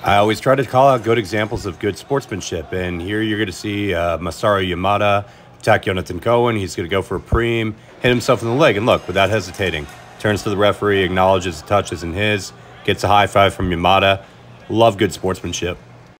I always try to call out good examples of good sportsmanship, and here you're going to see Masaru Yamada attack Yonatan Cohen. He's going to go for a preem, hit himself in the leg, and look, without hesitating, turns to the referee, acknowledges the touch isn't his, gets a high five from Yamada. Love good sportsmanship.